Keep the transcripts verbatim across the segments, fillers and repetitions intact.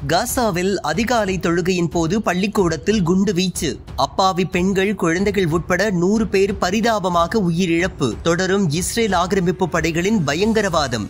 காசாவில் அதிகாலை தொழுகையின் போது பள்ளிக்கூடத்தில் குண்டு வீச்சு. அப்பாவி பெண்கள், குழந்தைகள் உட்பட நூறு பேர் பரிதாபமாக உயிரிழப்பு. தொடரும் இஸ்ரேல் ஆக்கிரமிப்பு படைகளின் பயங்கரவாதம்.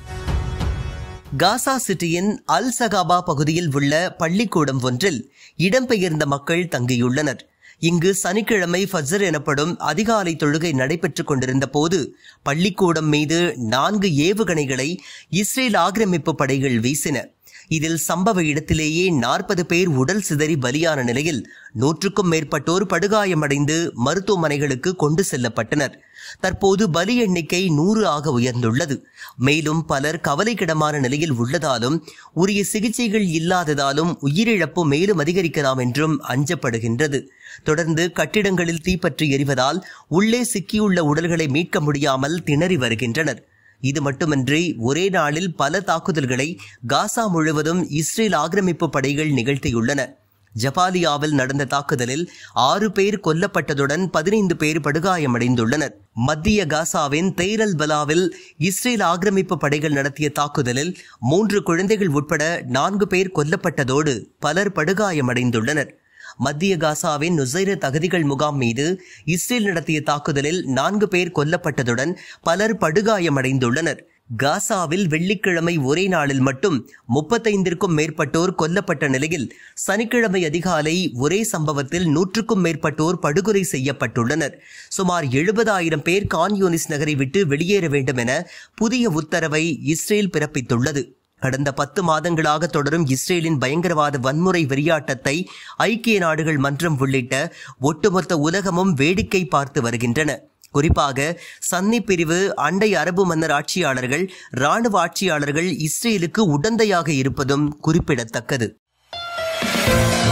காசா சிட்டியின் அல் சகாபா பகுதியில் உள்ள பள்ளிக்கூடம் ஒன்றில் இடம்பெயர்ந்த மக்கள் தங்கியுள்ளனர். இங்கு சனிக்கிழமை ஃபஜ்ர் எனப்படும் அதிகாலை தொழுகை நடைபெற்றுக் கொண்டிருந்த போது பள்ளிக்கூடம் மீது நான்கு ஏவுகணைகளை இஸ்ரேல் ஆக்கிரமிப்பு படைகள் வீசின. இதில் சம்பவ இடத்திலேயே நாற்பது பேர் உடல் சிதறி பலியான நிலையில் நூற்றுக்கும் மேற்பட்டோர் படுகாயமடைந்து மருத்துவமனைகளுக்கு கொண்டு செல்லப்பட்டனர். தற்போது பலி எண்ணிக்கை நூறு ஆக உயர்ந்துள்ளது. மேலும் பலர் கவலைக்கிடமான நிலையில் உள்ளதாலும் உரிய சிகிச்சைகள் இல்லாததாலும் உயிரிழப்பு மேலும் அதிகரிக்கலாம் என்றும் அஞ்சப்படுகின்றது. தொடர்ந்து கட்டிடங்களில் தீப்பற்றி எரிவதால் உள்ளே சிக்கியுள்ள உடல்களை மீட்க முடியாமல் திணறி வருகின்றனர். இது மட்டுமின்றி ஒரே நாளில் பல தாக்குதல்களை காசா முழுவதும் இஸ்ரேல் ஆக்கிரமிப்பு படைகள் நிகழ்த்தியுள்ளன. ஜபாலியாவில் நடந்த தாக்குதலில் ஆறு பேர் கொல்லப்பட்டதுடன் பதினைந்து பேர் படுகாயமடைந்துள்ளனர். மத்திய காசாவின் தேர் அல் பலாவில் இஸ்ரேல் ஆக்கிரமிப்பு படைகள் நடத்திய தாக்குதலில் மூன்று குழந்தைகள் உட்பட நான்கு பேர் கொல்லப்பட்டதோடு பலர் படுகாயமடைந்துள்ளனர். மத்திய காசாவின் நுசைரத் அகதிகள் முகாம் மீது இஸ்ரேல் நடத்திய தாக்குதலில் நான்கு பேர் கொல்லப்பட்டதுடன் பலர் படுகாயமடைந்துள்ளனர். காசாவில் வெள்ளிக்கிழமை ஒரே நாளில் மட்டும் முப்பத்தைந்திற்கும் மேற்பட்டோர் கொல்லப்பட்ட நிலையில் சனிக்கிழமை அதிகாலை ஒரே சம்பவத்தில் நூற்றுக்கும் மேற்பட்டோர் படுகொலை செய்யப்பட்டுள்ளனர். சுமார் எழுபதாயிரம் பேர் கான் யூனிஸ் நகரை விட்டு வெளியேற வேண்டும் என புதிய உத்தரவை இஸ்ரேல் பிறப்பித்துள்ளது. கடந்த பத்து மாதங்களாக தொடரும் இஸ்ரேலின் பயங்கரவாத வன்முறை வெறியாட்டத்தை ஐக்கிய நாடுகள் மன்றம் உள்ளிட்ட ஒட்டுமொத்த உலகமும் வேடிக்கை பார்த்து வருகின்றன. குறிப்பாக சன்னி பிரிவு, அண்டை அரபு மன்னர் ஆட்சியாளர்கள், இராணுவ ஆட்சியாளர்கள் இஸ்ரேலுக்கு உடந்தையாக இருப்பதும் குறிப்பிடத்தக்கது.